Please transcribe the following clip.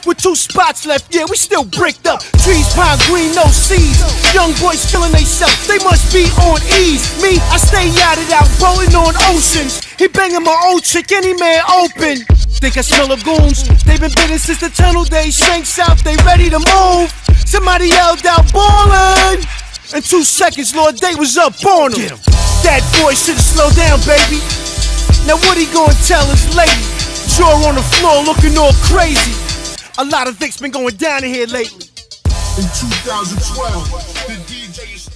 with 2 spots left, yeah, we still bricked up. Trees, pine green, no seeds. Young boys feeling they self, they must be on ease. Me, I stay yachted out, rolling on oceans. He banging my old chick, any man open. Think I smell lagoons, they been bidding since the tunnel days. Shanks out, they ready to move. Somebody yelled out, ballin'. In 2 seconds, Lord Day was up on him. That boy should've slowed down, baby. Now what he gonna tell his lady? Jaw on the floor looking all crazy. A lot of things been going down in here lately. In 2012, the DJ